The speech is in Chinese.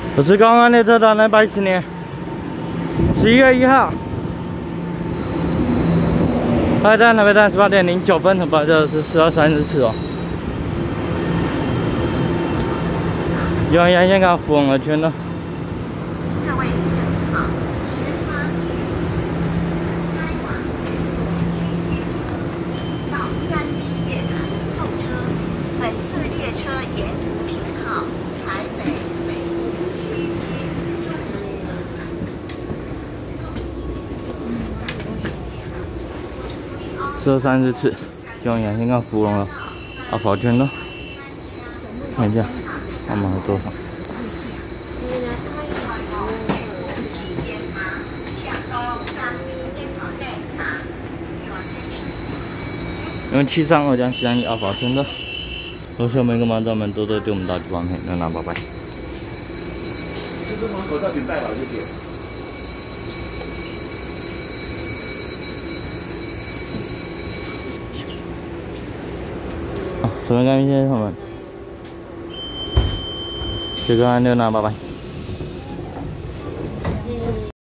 这是刚刚列车长的80年，11月1号。台北站18点09分，不，这是12:34哦。永阳香港福隆的圈呢？ 各位乘好，前方开往区间车到3B 月台候车。本次列车沿途停靠台北北部区间 12:34，永阳香港福隆了，2号圈呢？看一下。 我们还多少？因为732将西安2号圈的，同学们跟观众们多多对我们大举帮片，热闹拜拜。 就是门口这请带好，谢谢。 好，这边感谢朋友们。这个按钮拿，拜拜。